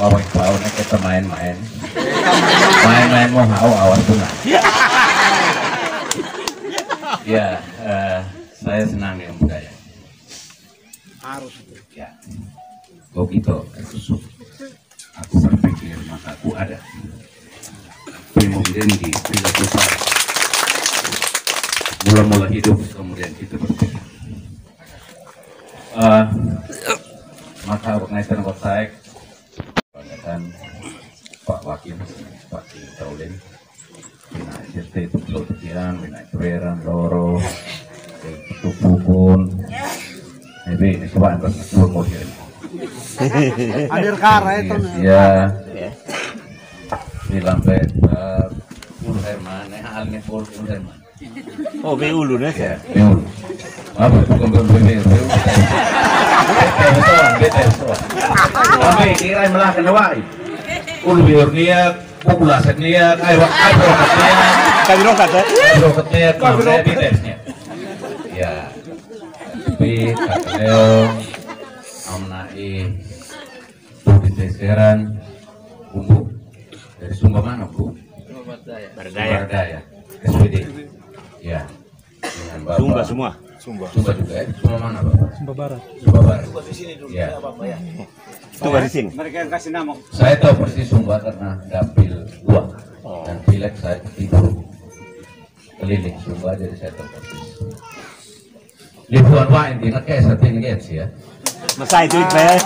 awak bau nek kita main-main mau hau awas bunga. Ya, saya senang dengan budaya. Harus. Ya, begitu. Aku berpikir maka aku ada. Kemudian di perilaku saya. Mula-mula hidup kemudian kita berpikir. Maka berkaitan dengan saya, Pak Wakil, Pak Taulin, Bina ST itu Pelotian, Bina Keweran, Loro, Tupukun, ini coba berkesuruh modern. Hadir kara itu. Ya, di lampe Ulu Herman, halnya Ulu Herman. Oh, be ulu nih ya. Be ulu. Apa bukan be ulu. Betul. Kami kira malah kenawai. Ulu biurnia, populasinya, ayo kabirokatnya, kalau bitesnya. Ya, tapi Leo, Amnai, Bukiteskeran, Bumbu dari Sumba mana Bu? Bardaya, SPD. Ya, Sumba semua. Sumba juga ya? Sumba mana Bapak? Sumba Barat. Sumba Barat. Di sini dulu Ya. Bapak ya. Itu di sini. Mereka yang kasih nama. Saya tahu persis Sumba karena dapil 2 dan pilek saya tidur keliling Sumba, jadi saya tahu persis. Libuan wah intinya kayak setting gens ya. Masa itu Pak.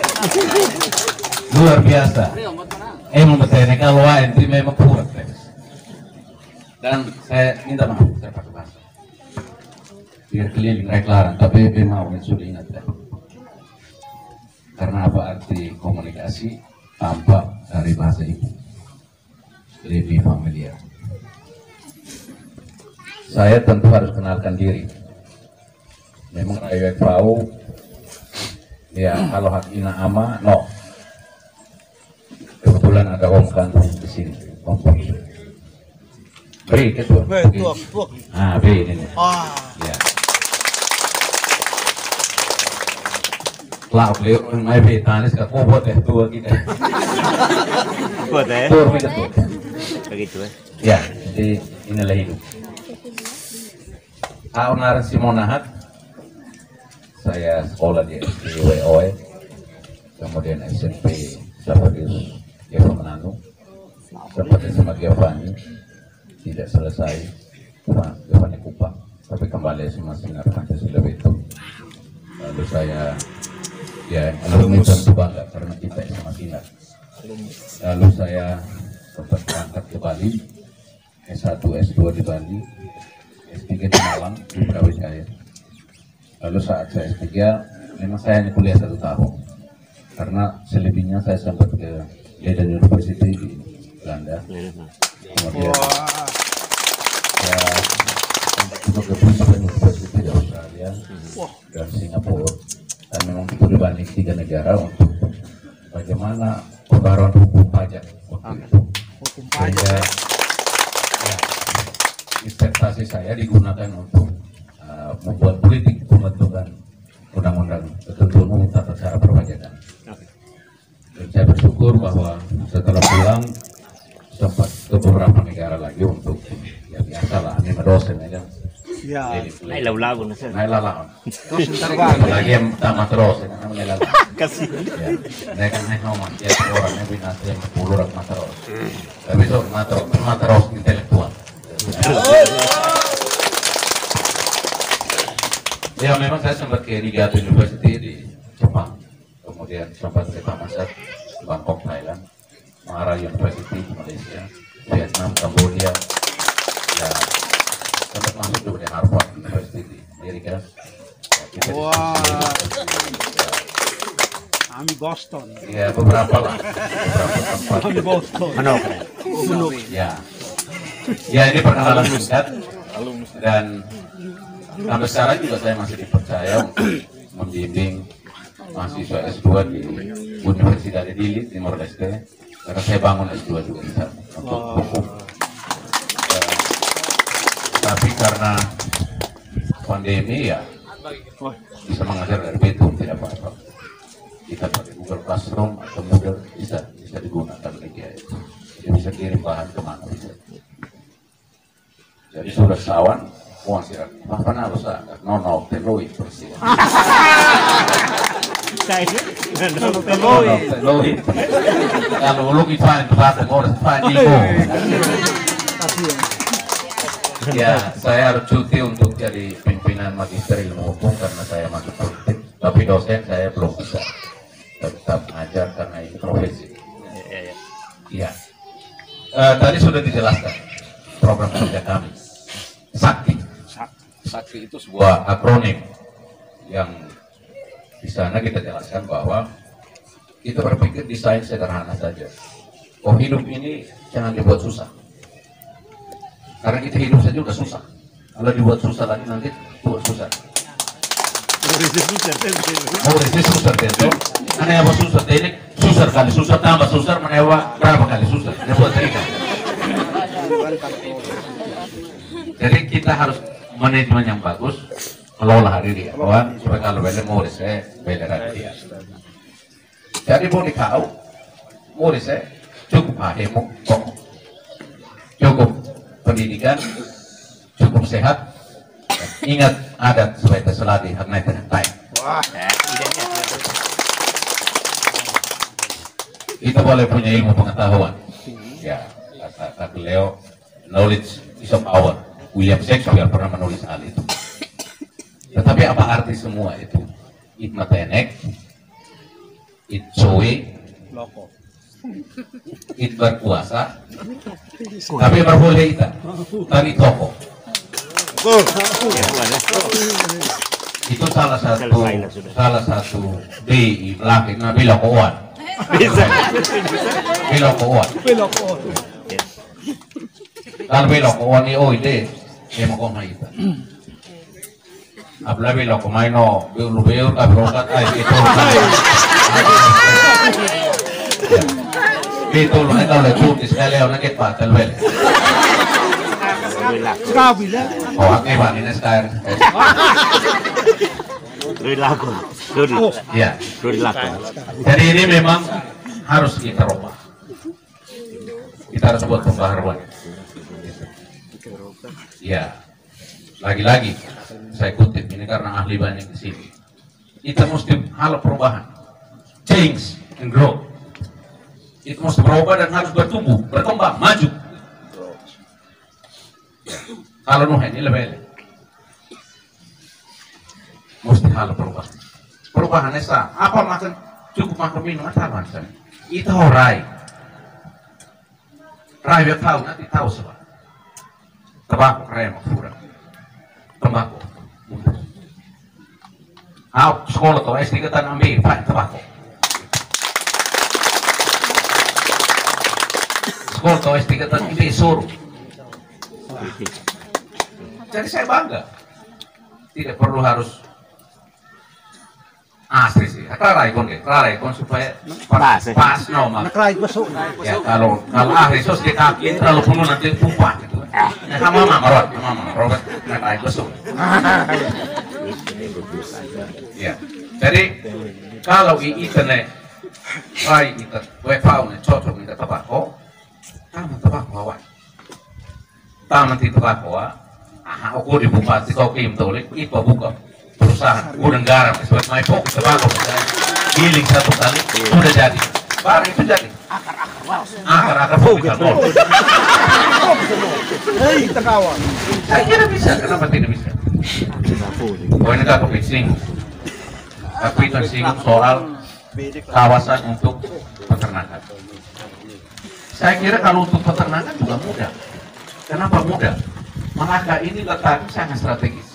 Luar biasa. Emang betul kalau wah inti memang kurang. Dan saya minta maaf, saya pakai bahasa. Biar keliling reklaran, tapi mau sudah ingat ya. Karena apa arti komunikasi tanpa dari bahasa ibu lebih familiar. Saya tentu harus kenalkan diri. Memang ayat tahu, ya kalau hak ina ama, no. Kebetulan ada om kandung di sini, om Pongsu. Beri ketua. Tuak. Beri ini. Ya. Lah, beliau mai beri tanis ke kobot tua kita. Buat Tur kita tuh. Begitu Ya, jadi inilah hidup. Aunar Simonahat, saya sekolah di SPWOE, kemudian SMP Savarius Yeva Menanu, sempat sama Giovanni, tidak selesai, Giovanni Kupang, tapi kembali sama Sinar Pancasila itu. Lalu saya, ya alumni tentu bangga karena kita sama Sinar. Lalu saya sempat berangkat ke Bali, S1, S2 di Bali, S3 di Malang, di Brawijaya. Lalu saat saya S3, memang saya hanya kuliah 1 tahun. Karena selebihnya saya sempat ke Leiden University di Belanda. Kemudian saya sempat juga ke Brisbane University di Australia dan Singapura. Dan memang itu dibanding 3 negara untuk bagaimana pembaruan hukum pajak waktu itu. Sehingga ya, investasi saya digunakan untuk membuat politik pembentukan undang-undang ketentuan umum tata cara perpajakan. Dan saya bersyukur bahwa setelah pulang sempat ke beberapa negara lagi untuk ya biasa lah, ini dosen aja. Ya. Ay law-law na sir. Ay lalaon. Terus terbang. Lagi yang tamat terus, namanya lalaon. Kasi Ya, mereka naik nomor, ya orang yang binasa yang 10 orang materos. Tapi itu materos intelektual. Ya memang saya sempat ke Niigata University di Jepang, kemudian sempat ke Thammasat, Bangkok, Thailand, Mara University di Malaysia, Vietnam, Kambodia, ya sempat masuk juga di Harvard University di Amerika. Ya, Wah. Kami Boston. Ya beberapa lah, beberapa tempat. Kami Boston. ano? Ya, ya ini perkenalan singkat dan sampai sekarang juga saya masih dipercaya untuk membimbing mahasiswa S2 di Universitas Dili Timor Leste karena saya bangun S2 juga di sana untuk hukum. Tapi karena pandemi ya bisa mengajar dari Betul tidak apa-apa. kita pakai Google Classroom atau Moodle bisa digunakan media itu. Jadi bisa kirim bahan kemana bisa. Jadi sudah sawan, uang sih, apa harus agak nono teloi persis. Teloi. Kalau lu kita itu harus Ibu. Ya, saya harus cuti untuk jadi pimpinan magister ilmu hukum karena saya masuk politik. Tapi dosen saya belum bisa. Tetap ngajar karena ini profesi. Iya. Tadi sudah dijelaskan program kerja kami. Sakti. Sakti itu sebuah akronim yang di sana kita jelaskan bahwa kita berpikir desain sederhana saja. Oh, hidup ini jangan dibuat susah. Karena kita hidup saja udah susah. Kalau dibuat susah lagi nanti buat susah. Oh, itu susah tentu. Karena apa susah? Ini susah kali susah tambah susah menewa berapa kali susah? Dia buat cerita. Jadi kita harus manajemen yang bagus, kelola hari dia. Bahwa supaya kalau bela murid saya bela hari dia. Jadi boleh kau murid saya cukup ahemu, cukup pendidikan, cukup sehat, ingat adat supaya terseladi harga terhentai. Kita boleh punya ilmu pengetahuan. Ya, kata beliau, knowledge is a power. William Shakespeare pernah menulis hal itu. Tetapi apa arti semua itu? It matenek, it soe, it berkuasa, tapi berboleh itu, tapi toko. Itu salah satu di belakang Nabi Lokowan. Bilokowan. Kalau Bilokowan ni oh ide, dia mau kau main. Apalagi Biloko main no, belu kabrokat ay itu. Itu lo kalau lekut sekali orang nakit patel bel. Kabila. Oh, oke bang ini sekarang. Rilakon. Ya. Rilakon. Jadi ini memang harus kita rubah. Kita harus buat pembaharuan. Ya. Lagi-lagi saya kutip ini karena ahli banyak di sini. Kita mesti hal perubahan, change and grow. Itu mesti berubah dan harus bertumbuh, berkembang, maju. Kalau nuh ini lebih mesti hal perubahan. Perubahannya sah. Apa makan cukup makan minum atau makan? Itu rai. Rai dia tahu nanti tahu sebab. Tebak rai makfura. Tembakau. Sekolah tuh SD kita ambil pak tembakau. Sekolah tuh SD kita ambil suruh. Jadi saya bangga. Tidak perlu harus asli sih. Rarai kon supaya pas nomor. Nakray masuk. Ya kalau ahli sos kita terlalu penuh nanti tumpah gitu. Nah, mama Robert nakray besok. Ya. Jadi kalau internet rai kita webau cocok minta tabako, taman tabako awak. Taman di tabako aku di bupati kau kim tolik itu buka perusahaan gudang garam sebagai my fokus tabako giling satu kali sudah jadi. Barang itu jadi. Akar fokus. Hei, terkawan. Saya kira bisa, kenapa tidak bisa? Oh ini aku singgung. Aku itu singgung soal kawasan untuk peternakan. Saya kira kalau untuk peternakan juga mudah. Kenapa mudah? Malaka ini letaknya sangat strategis.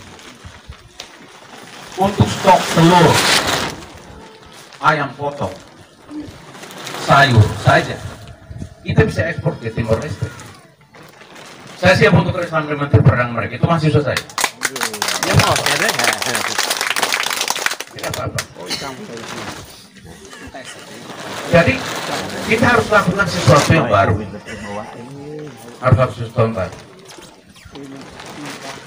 Untuk stok telur, ayam potong, sayur saja, kita bisa ekspor ke Timor Leste. Saya siap untuk kerjasama dengan Menteri Perdagangan mereka. Itu mahasiswa saya. Ya mau ada. Tidak apa-apa. Jadi kita harus lakukan sesuatu yang baru. Harus lakukan sesuatu yang baru.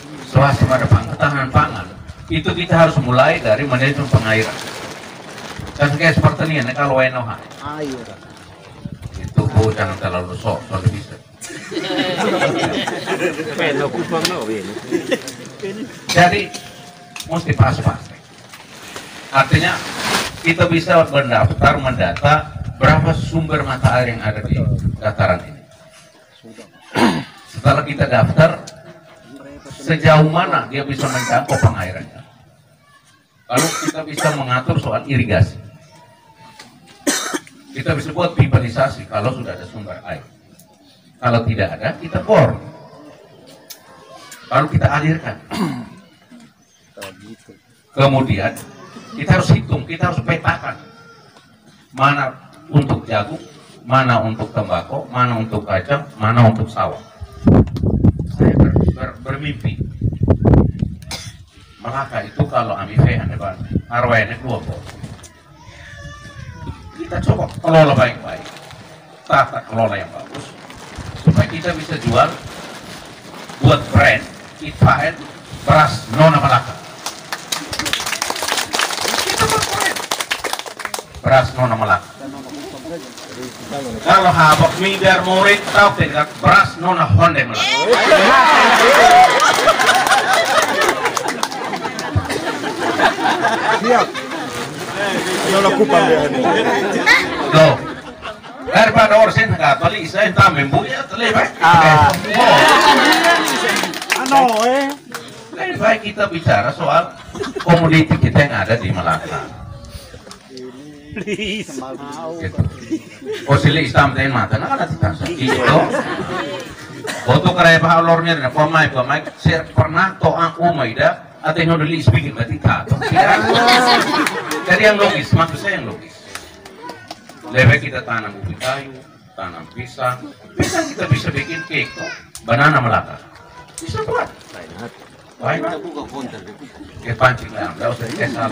Swasembada pangan, ketahanan pangan itu kita harus mulai dari manajemen pengairan. Kan kayak seperti ini, kalau enoha Ayo. itu jangan terlalu sok, soalnya bisa. Peno kupang no, ini. Jadi mesti pas-pas. Artinya kita bisa mendaftar, mendata berapa sumber mata air yang ada di dataran ini. Setelah kita daftar, sejauh mana dia bisa menjangkau pengairannya. Lalu kita bisa mengatur soal irigasi. Kita bisa buat pipanisasi kalau sudah ada sumber air. Kalau tidak ada, kita bor. Lalu kita alirkan. Kemudian kita harus hitung, kita harus petakan mana untuk jagung, mana untuk tembakau, mana untuk kacang, mana untuk sawah. Saya bermimpi Melaka itu kalau amife depan arwahnya dua bos. Kita coba kelola baik-baik, tata kelola yang bagus supaya kita bisa jual buat brand ITFAN beras Nona Melaka. Kita buat brand beras Nona Melaka. Kalau habak migar murid tahu tidak beras Nona Honde Melaka. Siap. Nona kupang dia ini. Loh, daripada orsin Katolik, saya entah membuya terlebih. Lebih baik kita bicara soal komoditi kita yang ada di Melaka. Please. Gitu. Oh sili Islam tayo mata na kada kita. Ito. Oto karaya pa lornya na pamay sir pernah to ang umay da at yung dili speaking matita. Jadi yang logis, maksud saya yang logis. Lebih kita tanam ubi kayu, tanam pisang kita bisa bikin cake kok. Banana Melaka. Bisa buat. Why not? Kayak pancing lang, daw sa ikasal.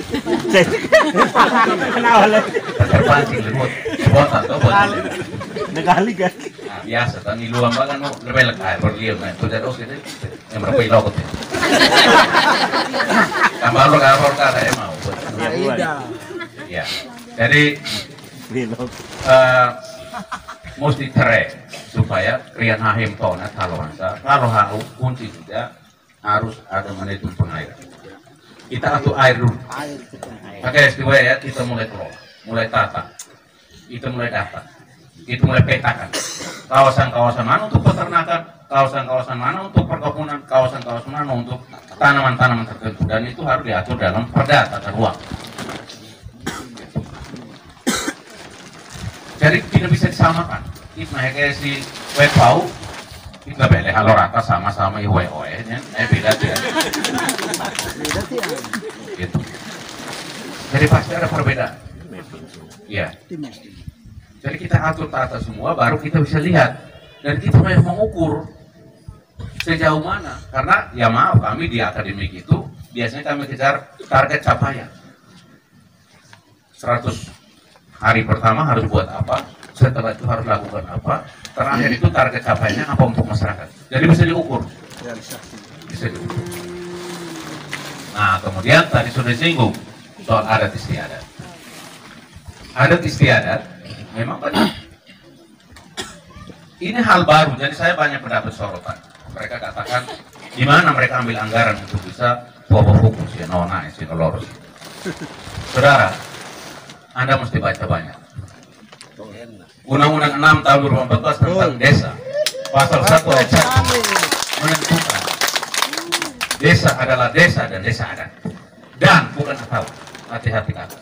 Terpancing limot. Bota to, bota. Nagalig kan? Biasa, tan niluang ba ano, lebay lagay, berliyo na. Ito dito, sige, yung marapay lokot eh. Tambalo ka, saya mau. Ya, jadi mesti cerai supaya krian hahim tona kalau halu kunci juga harus ada manajemen pengairan. Kita atur air dulu. Pakai SDW ya, kita mulai kelola, mulai tata, kita mulai data, kita mulai petakan. Kawasan-kawasan mana untuk peternakan, kawasan-kawasan mana untuk perkebunan, kawasan-kawasan mana untuk tanaman-tanaman tertentu, dan itu harus diatur dalam perda tata ruang. Jadi tidak bisa disamakan. Kita kayak si WPAU, kita boleh kalau rata sama-sama IWOE nya, beda dia. Gitu. Jadi pasti ada perbedaan. Iya. Jadi kita atur tata semua, baru kita bisa lihat dan kita mau mengukur sejauh mana. Karena ya maaf, kami di akademik itu biasanya kami kejar target capaian. 100 hari pertama harus buat apa, setelah itu harus lakukan apa, terakhir itu target capaiannya apa untuk masyarakat. Jadi bisa diukur. Bisa diukur. Nah, kemudian tadi sudah disinggung soal adat istiadat. Adat istiadat memang banyak. Ini hal baru, jadi saya banyak pendapat sorotan. Mereka katakan di mana mereka ambil anggaran untuk bisa fokus ya nona si lorus. Saudara, Anda mesti baca banyak. Undang-Undang 6 tahun 2014 tentang desa, pasal 1 ayat 1 menentukan desa adalah desa dan desa adat, dan bukan atau. Hati-hati kata.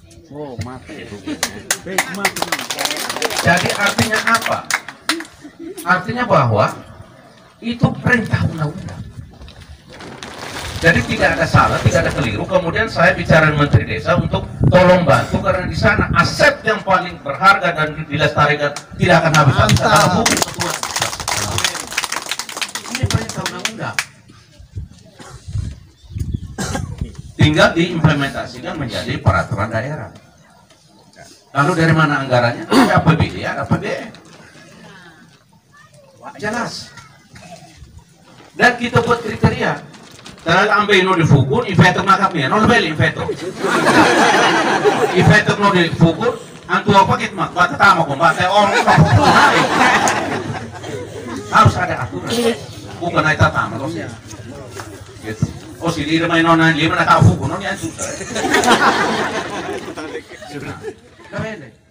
Jadi artinya apa? Artinya bahwa itu perintah undang-undang. Jadi tidak ada salah, tidak ada keliru. Kemudian saya bicara dengan Menteri Desa untuk tolong bantu karena di sana aset yang paling berharga dan dilestarikan tidak akan habis-habis. Kalau mungkin betul. Ini perintah undang-undang. Tinggal diimplementasikan menjadi peraturan daerah. Lalu dari mana anggarannya? Ya APBD, ya APBN. Jelas. Dan kita buat kriteria. Dahil ambil no di fukun, infetor na kami, no lebel infetor. Infetor no di fukun, ang tua pakit mak, bata tama kung bata orang harus ada aturan. Bukan naik tama loh sih. Gitu. Oh si dia main nona lima nak fukun, nona yang susah. Kau